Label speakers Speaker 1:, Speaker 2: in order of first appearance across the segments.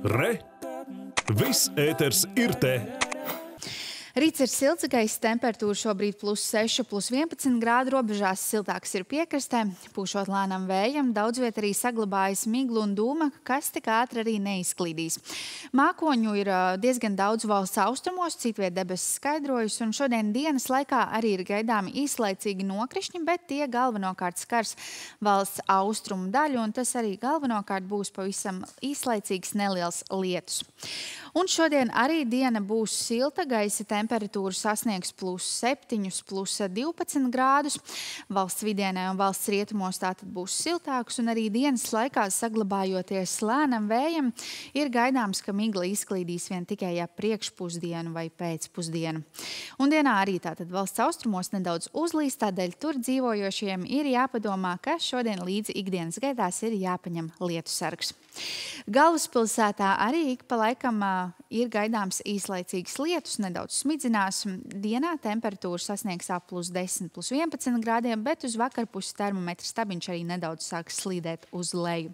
Speaker 1: Re! Viss ēters ir te!
Speaker 2: Rīts ir silts, gaisa temperatūra šobrīd +6, +11 grādu, robežās siltāks ir piekrastē. Pūšot lēnam vējam, daudz viet arī saglabājas migla un dūma, kas tik ātri arī neizklīdīs. Mākoņu ir diezgan daudz valsts austrumos, citviet debesis skaidrojas, un šodien dienas laikā arī ir gaidāmi īslaicīgi nokrišņi, bet tie galvenokārt skars valsts austrumu daļu, un tas arī galvenokārt būs pavisam īslaicīgs neliels lietus. Un šodien arī diena būs silta, gaisa temperatūra sasniegs +7, +12 grādus. Valsts vidienē un valsts rietumos tātad būs siltāks, un arī dienas laikā saglabājoties lēnam vējam, ir gaidāms, ka migla izklīdīs vien tikai ap priekšpusdienu vai pēcpusdienu. Un dienā arī tātad valsts austrumos nedaudz uzlīs, tādēļ tur dzīvojošiem ir jāpadomā, ka šodien līdzi ikdienas gaitās ir jāpaņem lietusargs. Galvaspilsētā arī ik pa laikam ir gaidāms īslaicīgs lietus, nedaudz smidzinās. Dienā temperatūra sasniegs ap +10, +11 grādiem, bet uz vakarpusi termometra stabiņš arī nedaudz sāks slīdēt uz leju.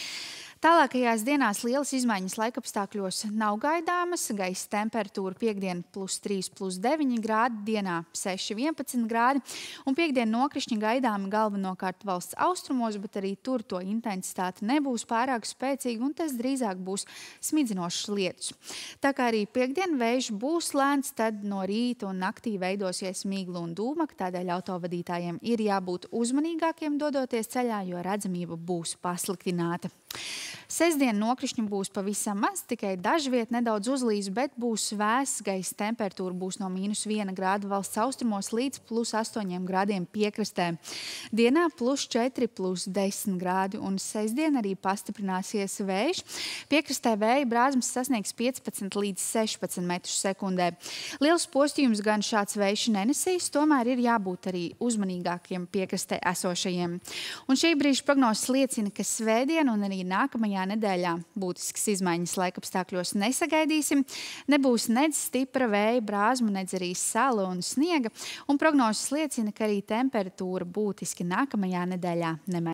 Speaker 2: Tālākajās dienās lielas izmaiņas laikapstākļos nav gaidāmas. Gaisa temperatūra piekdien +3, +9 grādi, dienā 6, 11 grādi. Un piekdien nokrišņi gaidāmi galvenokārt valsts austrumos, bet arī tur to intensitāte nebūs pārāk spēcīga, un tas drīzāk būs smidzinošs lietus. Tā kā arī piekdien vējš būs lēns, tad no rīta un naktī veidosies migla un dūmaka, tādēļ autovadītājiem ir jābūt uzmanīgākiem dodoties ceļā, jo redzamība būs pasliktināta. Sestdien nokrišņu būs pavisam maz, tikai dažviet nedaudz uzlīs, bet būs vēss, gaisa temperatūra būs no -1 grādu valsts austrumos līdz +8 grādiem piekrastē. Dienā +4, +10 grādi, un sestdien arī pastiprināsies vējš. Piekrastē vēja brāzmas sasniegs 15 līdz 16 metrus sekundē. Liels postījums gan šāds vējš nenesīs, tomēr ir jābūt arī uzmanīgākiem piekrastē esošajiem. Un šī brīža prognozes liecina, ka svētdien un arī nākamajā nedēļā būtiskas izmaiņas laikapstākļos nesagaidīsim. Nebūs nedz stipra vēja brāzma, nedz arī sala un sniega. Un prognozes liecina, ka arī temperatūra būtiski nākamajā nedēļā nemainīsies.